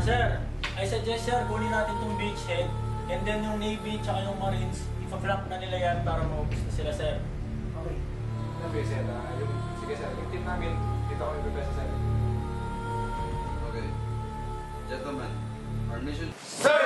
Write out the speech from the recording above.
Sir, I suggest sir, kunin natin itong beachhead and then yung Navy tsaka yung Marines, ipa-flank na nila yan para maubos na sila, sir. Okay. Sabi, sir, sige sir, yung team namin, dito kami pipesa sir. Okay. Gentlemen, our mission... Sir!